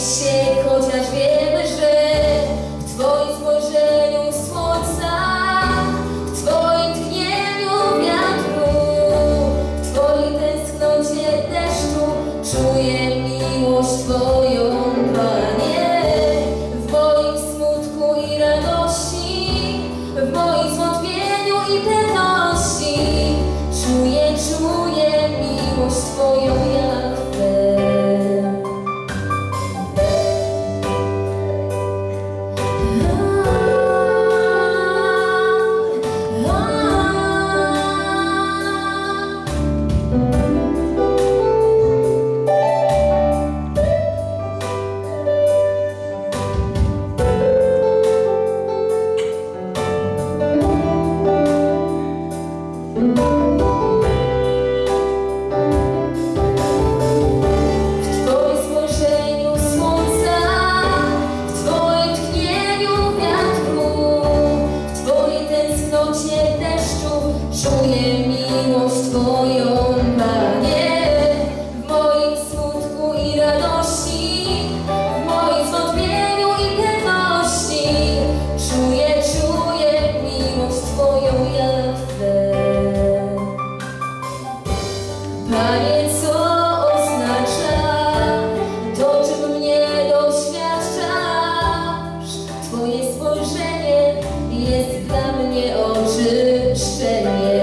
się, chociaż wiemy, że w Twoim spojrzeniu słońca, w Twoim tchnieniu wiatru, w Twojej tęsknocie deszczu czuję miłość Twoją, Panie. W moim smutku i radości, w moim zwątpieniu i pewności czuję miłość Twoją, Jahwe. Czuję miłość Twoją, Panie. W moim smutku i radości, w moim zwątpieniu i pewności czuję miłość Twoją, Jahwe. Panie, co oznacza to, czym mnie doświadczasz? Twoje spojrzenie jest dla mnie oczyszczeniem.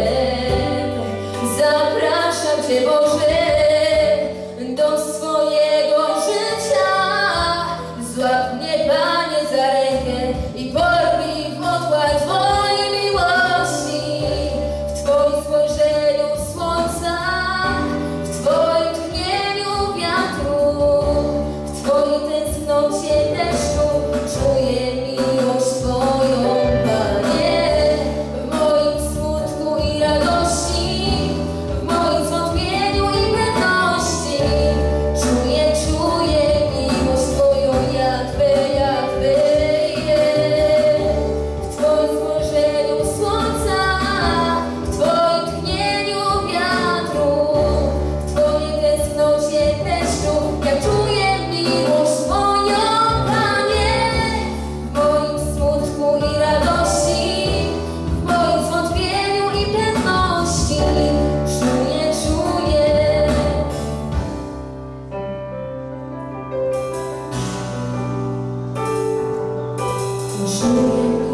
Zapraszam Cię, Boże, do swojego życia. Złap mnie, Panie, za rękę i porwij w otchłań Twojej miłości. W Twoim spojrzeniu słońca, w Twoim tchnieniu wiatru, w Twojej tęsknocie deszczu czuję miłość Twoją, Panie. W moim smutku i radości, w moim zwątpieniu i pewności czuję miłość Twoją, Jahwe, Jahwe. W Twoim spojrzeniu słońca, w Twoim tchnieniu wiatru, w Twojej tęsknocie deszczu ja czuję miłość Twoją, Panie. W moim smutku i radości, w moim zwątpieniu i pewności czuję miłość